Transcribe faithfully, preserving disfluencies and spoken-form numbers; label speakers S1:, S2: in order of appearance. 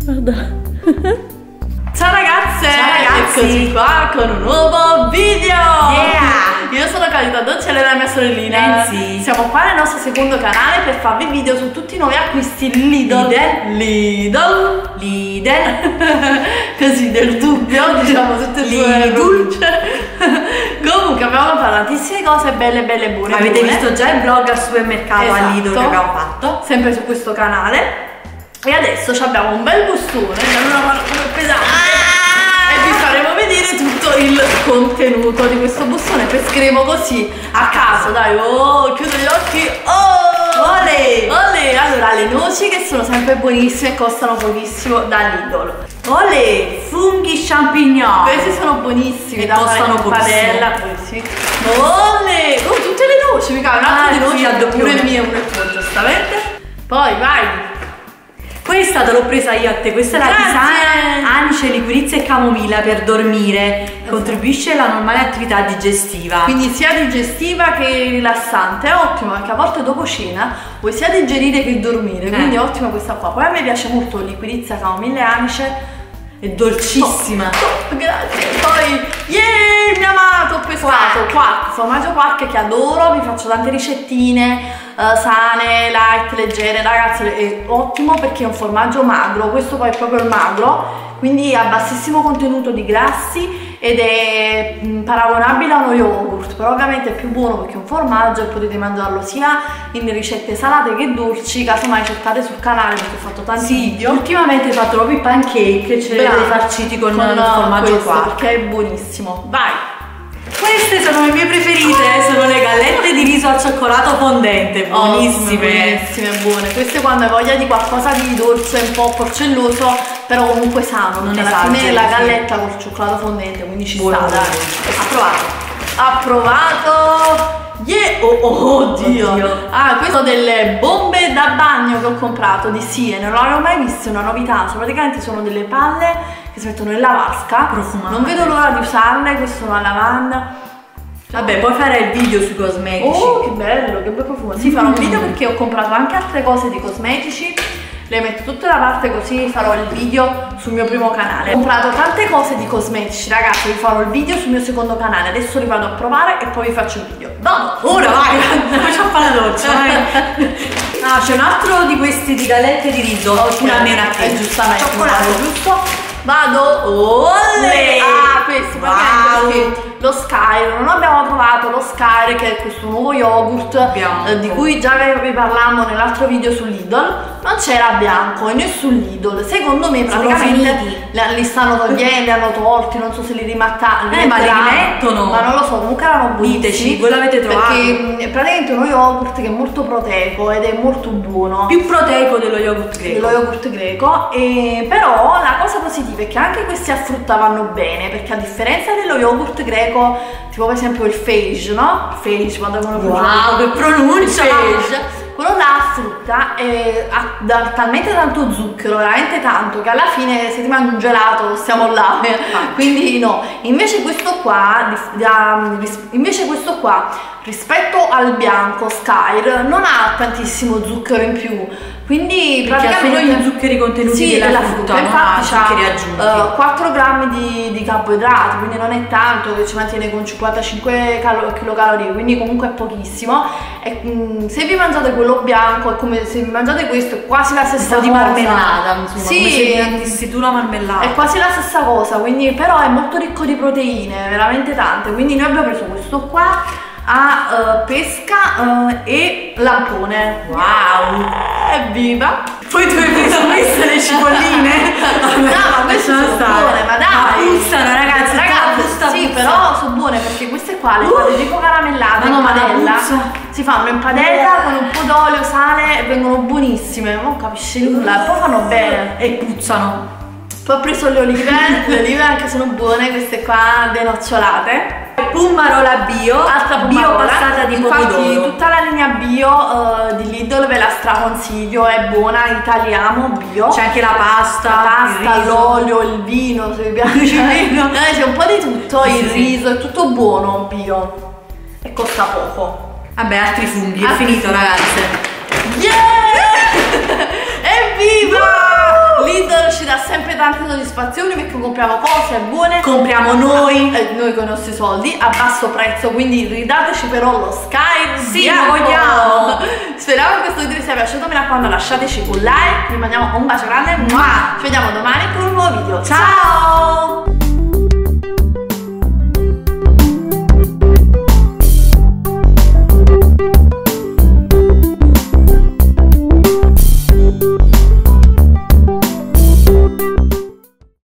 S1: Guarda.
S2: Ciao ragazze!
S1: Ciao ragazzi!
S2: Eccoci qua con un nuovo video!
S1: Yeah!
S2: Io sono Carita Dolce, lei è la mia sorellina.
S1: Nancy.
S2: Siamo qua nel nostro secondo canale per farvi video su tutti i nuovi acquisti Lidl.
S1: Lidl.
S2: Lidl. Lidl. Così del dubbio, diciamo tutte e due le pronunce. Comunque abbiamo comprato tantissime cose belle belle buone.
S1: Avete
S2: buone.
S1: visto già il vlog al supermercato,
S2: Esatto.
S1: a Lidl che abbiamo fatto?
S2: Sempre su questo canale. E adesso abbiamo un bel bustone, una mano pesante. Ah! E vi faremo vedere tutto il contenuto di questo bustone. Pescheremo così a caso, dai. Oh, chiudo gli occhi. Oh! Ole! Ole! Allora, le noci che sono sempre buonissime e costano pochissimo da Lidl. Ole!
S1: Funghi champignon.
S2: Questi sono buonissimi,
S1: E
S2: da
S1: costano
S2: fare in
S1: pochissimo.
S2: padella, buonissimi. Ole! Oh, tutte le noci, mica un altro
S1: Ah,
S2: di noci,
S1: sì, a doppione.
S2: uno è mio, uno è tuo, giustamente. Poi, vai!
S1: Questa te l'ho presa io a te, questa è la
S2: Grazie.
S1: tisana anice, liquirizia e camomilla per dormire, contribuisce alla normale attività digestiva.
S2: Quindi sia digestiva che rilassante, è ottimo perché a volte dopo cena vuoi sia digerire che dormire, quindi
S1: Eh.
S2: è ottima questa qua. Poi a me piace molto liquirizia, camomilla e anice,
S1: È dolcissima.
S2: top, grazie. Poi, yeah, il mio amato, ho pescato quark, formaggio quark che adoro, vi faccio tante ricettine uh, sane, light, leggere, ragazzi, è ottimo perché è un formaggio magro, questo poi è proprio il magro, quindi ha bassissimo contenuto di grassi ed è mh, paragonabile a uno yogurt, però ovviamente è più buono perché è un formaggio e potete mangiarlo sia in ricette salate che dolci, casomai cercate sul canale perché ho fatto tanti
S1: Sì,
S2: video.
S1: ultimamente hai fatto proprio i pancake, ce li
S2: Brava.
S1: avete farciti con,
S2: Con
S1: il formaggio
S2: questo,
S1: qua.
S2: perché è buonissimo. Vai!
S1: Queste sono le mie preferite, sono le gallette di riso al cioccolato fondente, buonissime.
S2: Buonissime, buone. Queste quando hai voglia di qualcosa di dolce, un po' porcelloso, però comunque sano.
S1: Non
S2: perché alla fine
S1: esageri,
S2: la
S1: sì.
S2: galletta col cioccolato fondente, quindi ci
S1: Buono,
S2: sta,
S1: buono.
S2: dai. Approvato. Approvato. Yeah! Oh, oh, oddio.
S1: Oddio.
S2: Ah, queste sono delle bombe da bagno che ho comprato di Siene, non l'avevo mai viste, è una novità. Sono praticamente sono delle palle che si mettono nella vasca.
S1: Profumate.
S2: Non vedo l'ora di usarle, queste sono alla lavanda.
S1: Vabbè, poi fare il video sui cosmetici.
S2: Oh, che bello, che bel profumo. Sì, farò un video perché ho comprato anche altre cose di cosmetici. Le metto tutte da parte così farò il video sul mio primo canale. Ho comprato tante cose di cosmetici, ragazzi, vi farò il video sul mio secondo canale. Adesso li vado a provare e poi vi faccio il video. Dopo,
S1: Ora vai, facciamo fare la doccia, vai. Ah, c'è un altro di questi di gallette di riso.
S2: Ok,
S1: Una almeno a te.
S2: eh, giustamente,
S1: Cioccolato.
S2: vado, giusto? Vado. Olle! Ah, questo
S1: Wow.
S2: perché lo Skyr, non abbiamo trovato lo Skyr che è questo nuovo yogurt
S1: Bianco.
S2: eh, di cui già vi parlammo nell'altro video su Lidl. Non c'era bianco e né su Lidl. Secondo me
S1: Sono
S2: praticamente
S1: finiti.
S2: li, li stanno togliendo, li hanno tolti, non so se li rimattano.
S1: Eh, ma li rimettono.
S2: Ma non lo so, comunque erano buonissimi.
S1: Diteci, voi l'avete trovato?
S2: Perché mh, è praticamente uno yogurt che è molto proteico ed è molto buono.
S1: Più proteico dello yogurt greco.
S2: Dello yogurt greco, e però la cosa positiva è che anche questi a frutta vanno bene, perché a differenza dello yogurt greco, tipo per esempio il Fage, no? Fage, quando uno
S1: Wow, che pronuncia!
S2: Fage, quello là a frutta è, ha da- talmente tanto zucchero, veramente tanto, che alla fine se ti mangi un gelato stiamo là, quindi no. Invece questo qua, di- da- ris- invece questo qua rispetto al bianco Skyr non ha tantissimo zucchero in più, quindi
S1: Perché ha solo gli zuccheri contenuti
S2: sì,
S1: della
S2: della
S1: frutta,
S2: frutta,
S1: non ha
S2: infatti
S1: zuccheri
S2: c'ha
S1: aggiunti.
S2: uh, quattro grammi di, di carboidrati, quindi non è tanto, che ci mantiene con cinquantacinque calo- chilocalorie, quindi comunque è pochissimo. E, mm, se vi mangiate quello bianco è come se vi mangiate questo, è quasi la stessa
S1: Un po' di
S2: cosa.
S1: marmellata, insomma,
S2: Sì,
S1: come se prendessi tu la marmellata.
S2: è quasi la stessa cosa, quindi però è molto ricco di proteine, veramente tante. Quindi noi abbiamo preso questo qua a uh, pesca uh, e lampone.
S1: Wow!
S2: Evviva!
S1: Poi tu hai preso queste le cipolline?
S2: No, ma queste sono buone, ma dai!
S1: Ma puzzano, ragazzi,
S2: Ragazzi,
S1: puzza,
S2: sì,
S1: puzza.
S2: però sono buone perché queste qua le fate tipo caramellate
S1: Ma no,
S2: in
S1: ma la
S2: padella.
S1: puzza.
S2: Si fanno in padella con un po' d'olio, sale e vengono buonissime. Non capisci nulla, e poi fanno bene.
S1: E puzzano.
S2: Poi ho preso le olive, le olive anche sono buone, queste qua denocciolate.
S1: Pumarola bio,
S2: Altra
S1: bio
S2: pomarola.
S1: passata di
S2: Infatti
S1: pomodoro.
S2: tutta la linea bio uh, di Lidl ve la straconsiglio, è buona, italiamo, bio.
S1: C'è anche la pasta,
S2: La pasta,
S1: il riso.
S2: l'olio, il vino, se vi piace il vino. Eh, c'è un po' di tutto,
S1: Sì,
S2: il
S1: sì.
S2: riso, è tutto buono, bio. E costa poco.
S1: Vabbè, altri funghi,
S2: Altri
S1: è finito,
S2: funghi.
S1: ragazze.
S2: Yeah! Evviva! Lidl ci dà tante soddisfazioni perché compriamo cose buone,
S1: compriamo noi,
S2: eh, noi con i nostri soldi a basso prezzo, quindi ridateci però lo Sky.
S1: Sì, lo vogliamo.
S2: Speriamo che questo video vi sia piaciuto, mi raccomando lasciateci un like, vi mandiamo un bacio grande, ma ci vediamo domani con un nuovo video. Ciao!